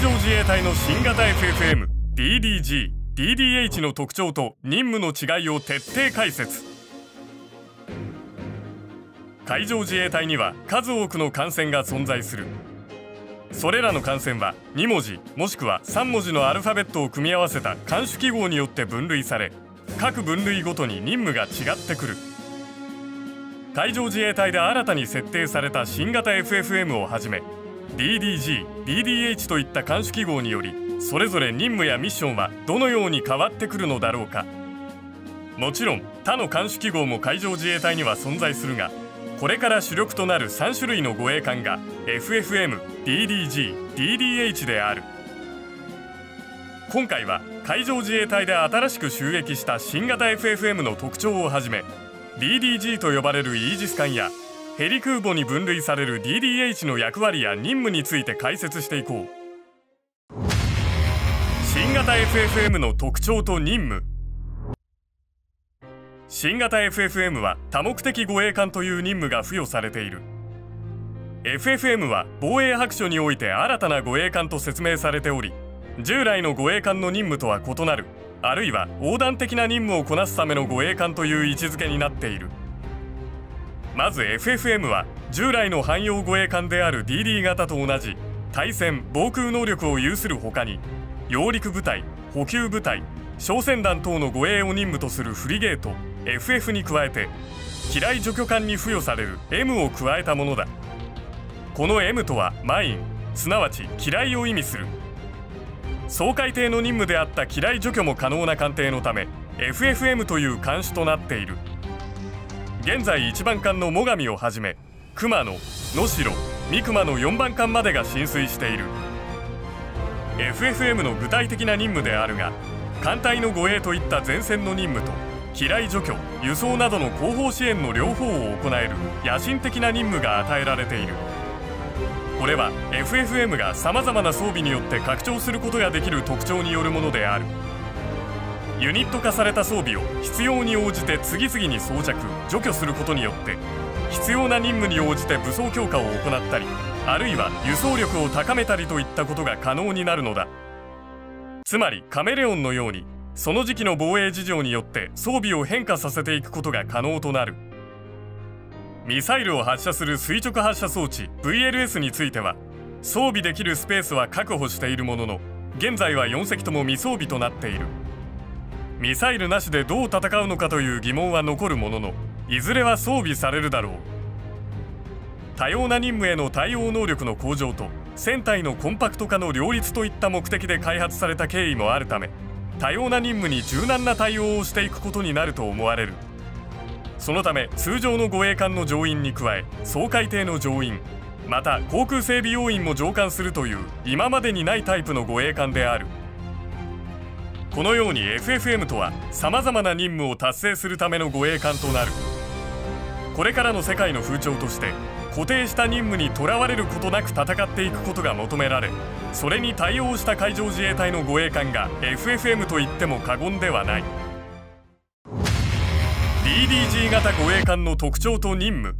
上自衛隊の新型 FFM、DDG、DDH の特徴と任務の違いを徹底解説。海上自衛隊には数多くの艦船が存在する。それらの艦船は2文字もしくは3文字のアルファベットを組み合わせた艦種記号によって分類され、各分類ごとに任務が違ってくる。海上自衛隊で新たに設定された新型 FFM をはじめ DDG、DDH といった艦種記号により、それぞれ任務やミッションはどのように変わってくるのだろうか。もちろん他の艦種記号も海上自衛隊には存在するが、これから主力となる3種類の護衛艦が FFM、DDG、DDH である。今回は海上自衛隊で新しく就役した新型 FFM の特徴をはじめ、 DDG と呼ばれるイージス艦やヘリ空母に分類される DDH の役割や任務について解説していこう。新型 FFM の特徴と任務。新型 FFM は多目的護衛艦という任務が付与されている。 FFM は防衛白書において新たな護衛艦と説明されており、従来の護衛艦の任務とは異なる、あるいは横断的な任務をこなすための護衛艦という位置づけになっている。まず FFM は従来の汎用護衛艦である DD 型と同じ対戦・防空能力を有するほかに、揚陸部隊、補給部隊、小船団等の護衛を任務とするフリゲート FF に加えて、機雷除去艦に付与される M を加えたものだ。この M とはマイン、すなわち機雷を意味する。掃海艇の任務であった機雷除去も可能な艦艇のため FFM という艦種となっている。現在1番艦の最上をはじめ、熊野、能代、三熊の4番艦までが進水している。 FFM の具体的な任務であるが、艦隊の護衛といった前線の任務と機雷除去、輸送などの後方支援の両方を行える野心的な任務が与えられている。これは FFM がさまざまな装備によって拡張することができる特徴によるものである。ユニット化された装備を必要に応じて次々に装着・除去することによって、必要な任務に応じて武装強化を行ったり、あるいは輸送力を高めたりといったことが可能になるのだ。つまりカメレオンのように、その時期の防衛事情によって装備を変化させていくことが可能となる。ミサイルを発射する垂直発射装置 VLS については、装備できるスペースは確保しているものの、現在は4隻とも未装備となっている。ミサイルなしでどう戦うのかという疑問は残るものの、いずれは装備されるだろう。多様な任務への対応能力の向上と船体のコンパクト化の両立といった目的で開発された経緯もあるため、多様な任務に柔軟な対応をしていくことになると思われる。そのため通常の護衛艦の乗員に加え、掃海艇の乗員、また航空整備要員も乗艦するという今までにないタイプの護衛艦である。このように FFM とはさまざまな任務を達成するための護衛艦となる。これからの世界の風潮として、固定した任務にとらわれることなく戦っていくことが求められ、それに対応した海上自衛隊の護衛艦が FFM と言っても過言ではない。 DDG 型護衛艦の特徴と任務。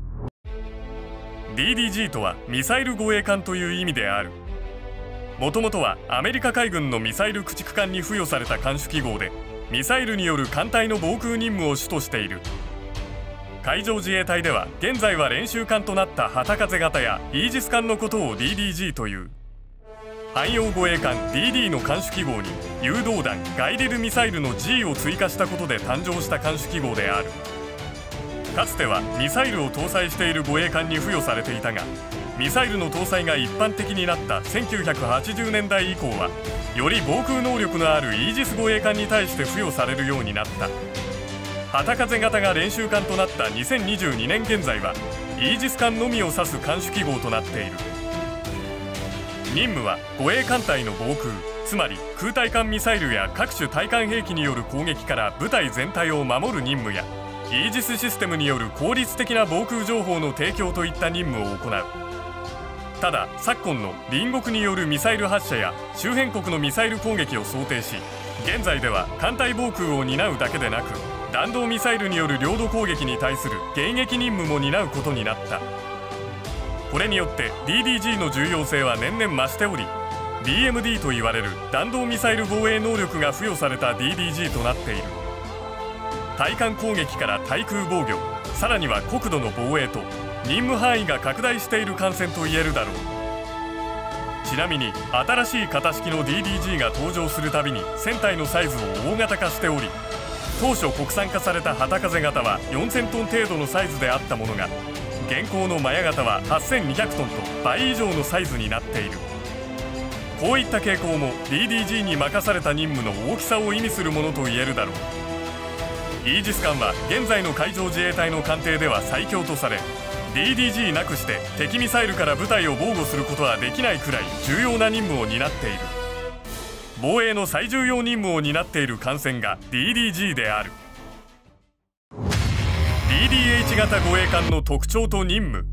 DDG とはミサイル護衛艦という意味である。もともとはアメリカ海軍のミサイル駆逐艦に付与された艦種記号で、ミサイルによる艦隊の防空任務を主としている。海上自衛隊では現在は練習艦となった旗風型やイージス艦のことを DDG という。汎用護衛艦 DD の艦種記号に誘導弾・ガイデルミサイルの G を追加したことで誕生した艦種記号である。かつてはミサイルを搭載している護衛艦に付与されていたが、ミサイルの搭載が一般的になった1980年代以降は、より防空能力のあるイージス護衛艦に対して付与されるようになった。旗風型が練習艦となった2022年現在は、イージス艦のみを指す艦種記号となっている。任務は護衛艦隊の防空、つまり空対艦ミサイルや各種対艦兵器による攻撃から部隊全体を守る任務や、イージスシステムによる効率的な防空情報の提供といった任務を行う。ただ昨今の隣国によるミサイル発射や周辺国のミサイル攻撃を想定し、現在では艦隊防空を担うだけでなく、弾道ミサイルによる領土攻撃に対する迎撃任務も担うことになった。これによって DDG の重要性は年々増しており、 DMD といわれる弾道ミサイル防衛能力が付与された DDG となっている。対艦攻撃から対空防御、さらには国土の防衛と任務範囲が拡大している艦船と言えるだろう。ちなみに新しい型式の DDG が登場するたびに船体のサイズを大型化しており、当初国産化された旗風型は4000トン程度のサイズであったものが、現行のマヤ型は8200トンと倍以上のサイズになっている。こういった傾向も DDG に任された任務の大きさを意味するものと言えるだろう。イージス艦は現在の海上自衛隊の艦艇では最強とされ、 DDG なくして敵ミサイルから部隊を防護することはできないくらい重要な任務を担っている。防衛の最重要任務を担っている艦船が DDG である。 DDH 型護衛艦の特徴と任務。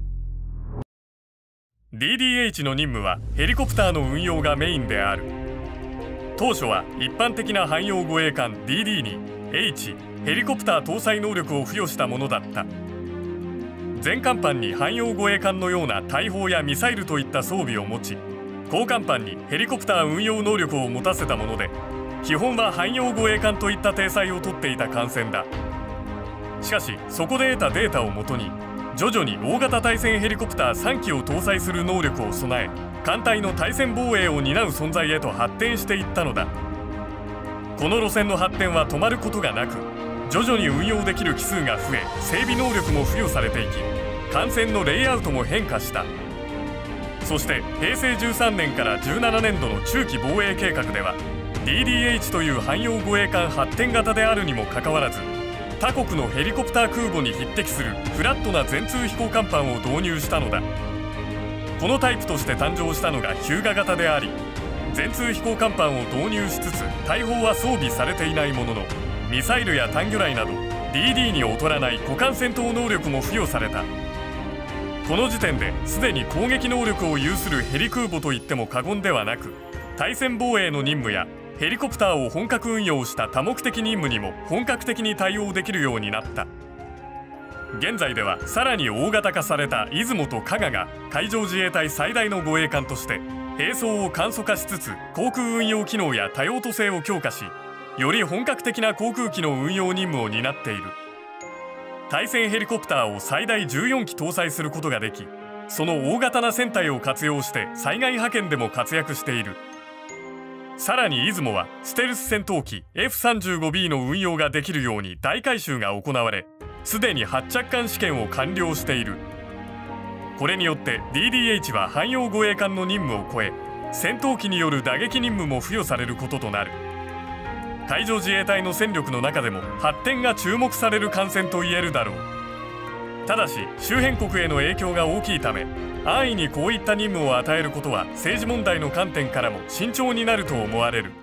DDH の任務はヘリコプターの運用がメインである。当初は一般的な汎用護衛艦 DD に H ヘリコプター搭載能力を付与したものだった。全甲板に汎用護衛艦のような大砲やミサイルといった装備を持ち、後甲板にヘリコプター運用能力を持たせたもので、基本は汎用護衛艦といった体裁をとっていた艦船だ。しかしそこで得たデータをもとに、徐々に大型対戦ヘリコプター3機を搭載する能力を備え、艦隊の対戦防衛を担う存在へと発展していったのだ。この路線の発展は止まることがなく、徐々に運用できる機数が増え、整備能力も付与されていき、艦船のレイアウトも変化した。そして平成13年から17年度の中期防衛計画では DDH という汎用護衛艦発展型であるにもかかわらず、他国のヘリコプター空母に匹敵するフラットな全通飛行甲板を導入したのだ。このタイプとして誕生したのがヒューガ型であり、全通飛行甲板を導入しつつ大砲は装備されていないものの、ミサイルや単魚雷など DD に劣らない互換戦闘能力も付与された。この時点ですでに攻撃能力を有するヘリ空母といっても過言ではなく、対戦防衛の任務やヘリコプターを本格運用した多目的任務にも本格的に対応できるようになった。現在ではさらに大型化された出雲と加賀が海上自衛隊最大の護衛艦として兵装を簡素化しつつ、航空運用機能や多用途性を強化し、より本格的な航空機の運用任務を担っている。対戦ヘリコプターを最大14機搭載することができ、その大型な船体を活用して災害派遣でも活躍している。さらに出雲はステルス戦闘機 F35B の運用ができるように大改修が行われ、すでに発着艦試験を完了している。これによって DDH は汎用護衛艦の任務を超え、戦闘機による打撃任務も付与されることとなる。海上自衛隊の戦力の中でも発展が注目される艦船と言えるだろう。ただし周辺国への影響が大きいため、安易にこういった任務を与えることは政治問題の観点からも慎重になると思われる。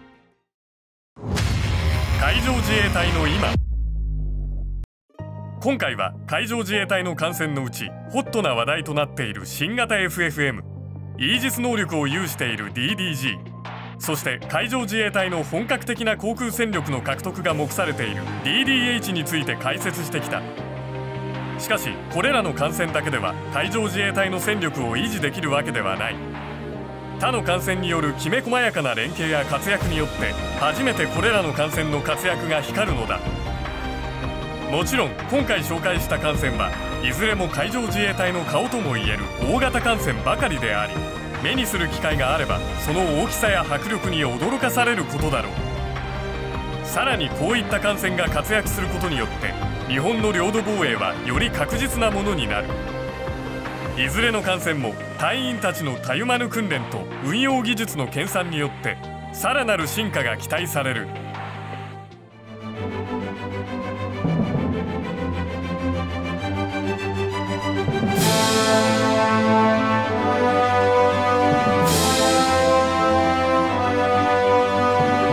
海上自衛隊の今。今回は海上自衛隊の艦船のうちホットな話題となっている新型 FFM、 イージス能力を有している DDG、 そして海上自衛隊の本格的な航空戦力の獲得が目されている DDH について解説してきた。しかしこれらの艦船だけでは海上自衛隊の戦力を維持できるわけではない。他の艦船によるきめ細やかな連携や活躍によって初めてこれらの艦船の活躍が光るのだ。もちろん今回紹介した艦船はいずれも海上自衛隊の顔ともいえる大型艦船ばかりであり、目にする機会があればその大きさや迫力に驚かされることだろう。さらにこういった艦船が活躍することによって日本の領土防衛はより確実なものになる。いずれの艦船も隊員たちのたゆまぬ訓練と運用技術の研鑽によってさらなる進化が期待される。